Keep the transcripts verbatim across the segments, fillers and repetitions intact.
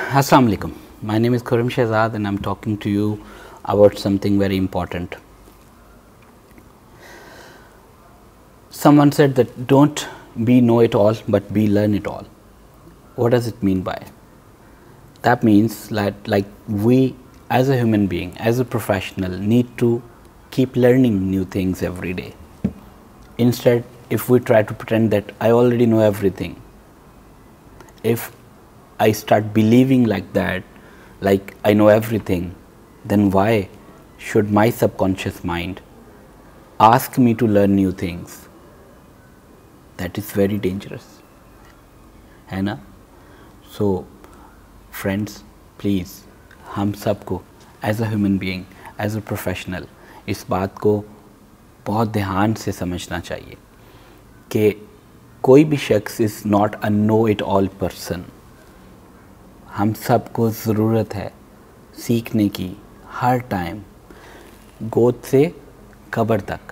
Assalamu alaikum. My name is Khurram Shehzad and I'm talking to you about something very important. Someone said that don't be know it all but be learn it all. What does it mean by it? That means that like we as a human being, as a professional, need to keep learning new things every day. Instead, if we try to pretend that I already know everything, if I start believing like that, like I know everything, then why should my subconscious mind ask me to learn new things? That is very dangerous, है ना? So, friends, please, हम सबको as a human being, as a professional, इस बात को बहुत ध्यान से समझना चाहिए कि कोई भी शख्स is not a know it all person. हम सबको ज़रूरत है सीखने की हर टाइम, गोद से कब्र तक,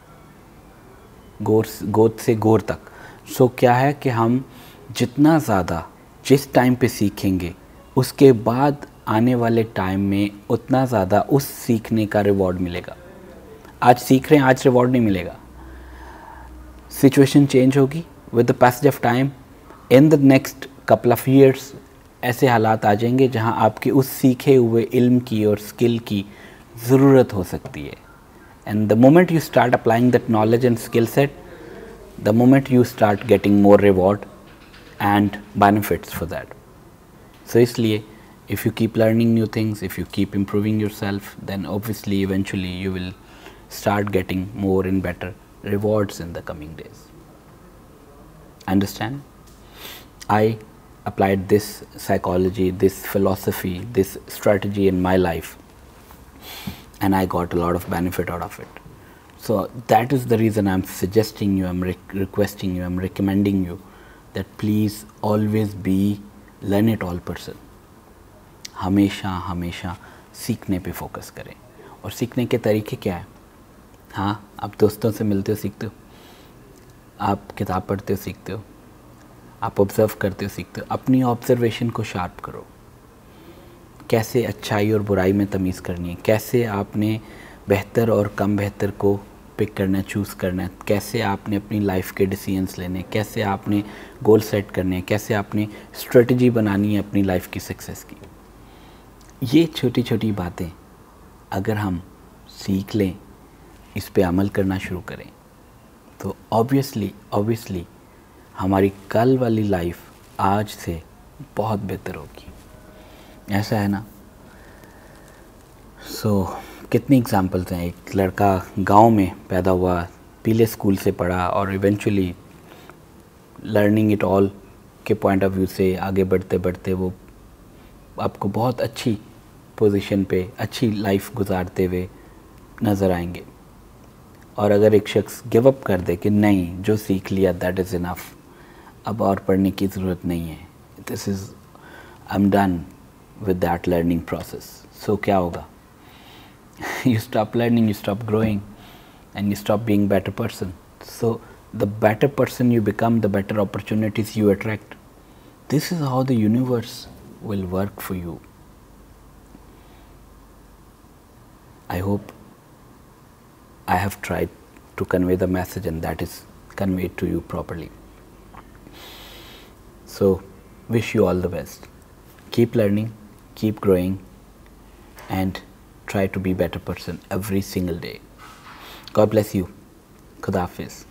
गोर गोद से गोर तक. सो so, क्या है कि हम जितना ज़्यादा जिस टाइम पे सीखेंगे उसके बाद आने वाले टाइम में उतना ज़्यादा उस सीखने का रिवॉर्ड मिलेगा. आज सीख रहे हैं, आज रिवॉर्ड नहीं मिलेगा. सिचुएशन चेंज होगी with the passage of time. In the next couple of years ऐसे हालात आ जाएंगे जहां आपके उस सीखे हुए इल्म की और स्किल की ज़रूरत हो सकती है. And the moment you start applying that knowledge and skill set, the moment you start getting more reward and benefits for that. So इसलिए if you keep learning new things, if you keep improving yourself, then obviously eventually you will start getting more and better rewards in the coming days. Understand? I applied this psychology, this philosophy, this strategy in my life, and I got a lot of benefit out of it. So that is the reason I'm suggesting you, I'm re requesting you, I'm recommending you that please always be learn it all person. हमेशा हमेशा सीखने पे focus करें. और सीखने के तरीके क्या है? हाँ, आप दोस्तों से मिलते हो सीखते हो, आप किताब पढ़ते हो सीखते हो, आप ऑब्ज़र्व करते हो सीखते हो. अपनी ऑब्ज़र्वेशन को शार्प करो. कैसे अच्छाई और बुराई में तमीज़ करनी है, कैसे आपने बेहतर और कम बेहतर को पिक करना है, चूज़ करना है, कैसे आपने अपनी लाइफ के डिसीजंस लेने, कैसे आपने गोल सेट करने हैं, कैसे आपने स्ट्रेटजी बनानी है अपनी लाइफ की सक्सेस की. ये छोटी छोटी बातें अगर हम सीख लें, इस पे अमल करना शुरू करें, तो ऑब्वियसली ऑब्वियसली हमारी कल वाली लाइफ आज से बहुत बेहतर होगी. ऐसा है ना? सो so, कितनी एग्जांपल्स हैं. एक लड़का गांव में पैदा हुआ, पीले स्कूल से पढ़ा और इवेंचुअली लर्निंग इट ऑल के पॉइंट ऑफ व्यू से आगे बढ़ते बढ़ते वो आपको बहुत अच्छी पोजीशन पे अच्छी लाइफ गुजारते हुए नज़र आएंगे. और अगर एक शख्स गिव अप कर दे कि नहीं, जो सीख लिया दैट इज़ इनफ, अब और पढ़ने की ज़रूरत नहीं है, this is I am done with that learning process. So क्या होगा? You stop learning, you stop growing and you stop being better person. So the better person you become, the better opportunities you attract. This is how the universe will work for you. I hope I have tried to convey the message and that is conveyed to you properly. So, wish you all the best. Keep learning, keep growing and try to be a better person every single day. God bless you. Khuda Hafiz.